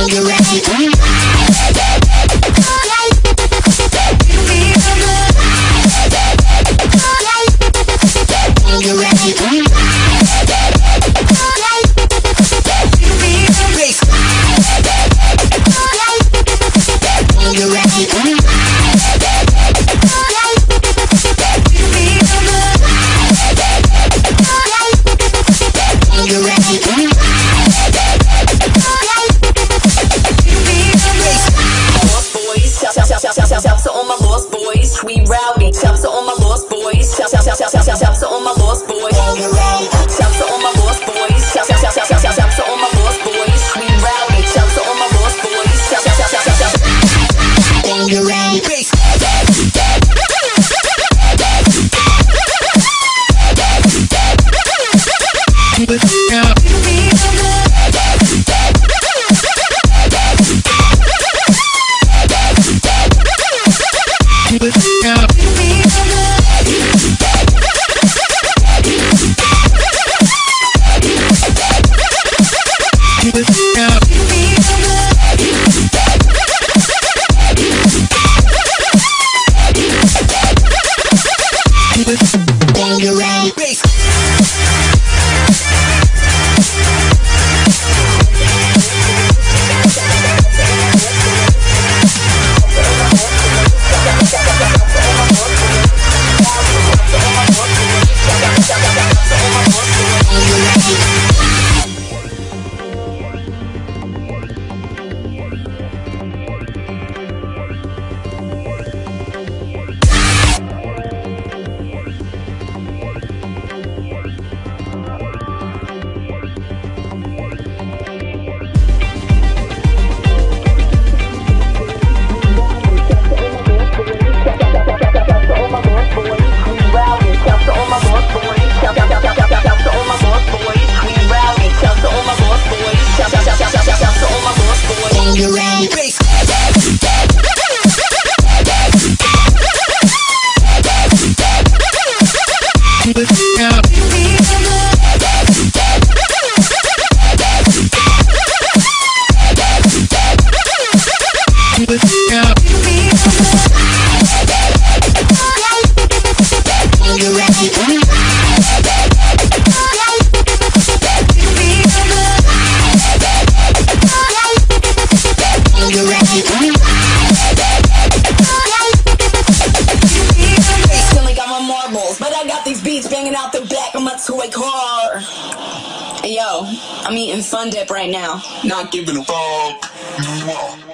Shouts to all my lost boys, we rowdy. Shouts to all my lost boys. Shouts to all my lost boys. Shouts to all my lost boys. Shouts to all my lost boys, we rowdy. Shouts to all my lost boys. Toy car. Hey yo, I'm eating Fun Dip right now. Not giving a fuck.